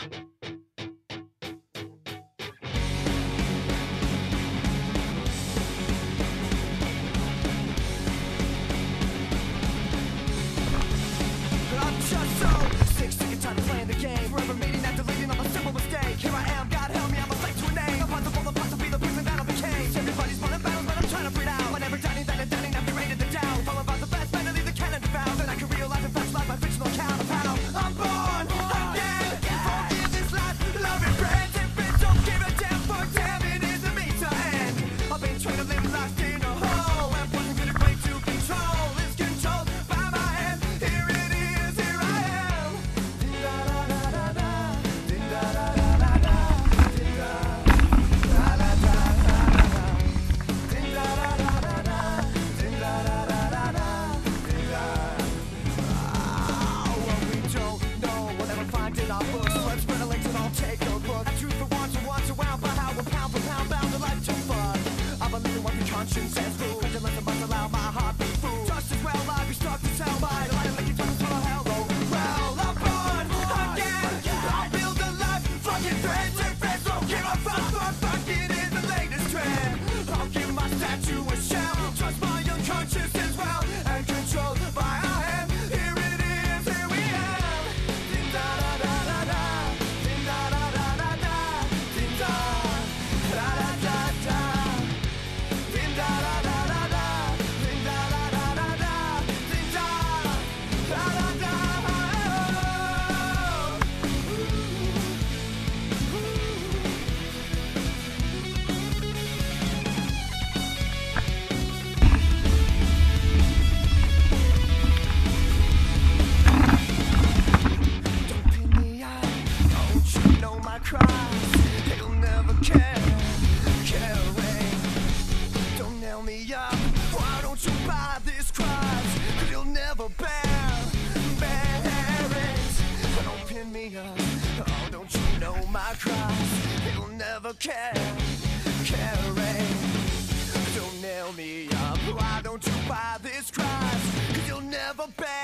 I'm just so sick and tired of playing the game. Forever meeting and deleting on a simple mistake. Here I am, God help me, I'm a slave to a name. Impossible to be the person that I became. Everybody's running battles, but I'm trying to freak out. Whenever dining, then and dining, I've rated the down. All about the best, better leave the cannon found. Then I can realize and fetch life my fictional account of how I'm born again. Forgive this life, love and friends. If it don't give a damn, for damn it is a means to end. I've been trained to live lost in a hole. And wasn't good at way to control. It's controlled by my hand. Here it is, here I am. Let's spread a link and I'll take a look. A truth for once around, but how we're pound for pound bound to life to fuck. I believe in what your conscience says, fool. Cause you listen must allow my heart be fool. Just as well I'd be struck to tell by the light and make you turn to hell. Oh, well, I'm born again. I'll build a life, fucking friends and friends. Don't give a fuck, it is the latest trend. I'll give my statue a shout. Trust my unconscious as well. And controlled by our hand. Here it is, here we am. He'll never care. Don't nail me up. Why don't you buy this cross? Cause you'll never bear it. Don't pin me up. Oh, don't you know my cross? He'll never care. Don't nail me up. Why don't you buy this cross? Cause you'll never bear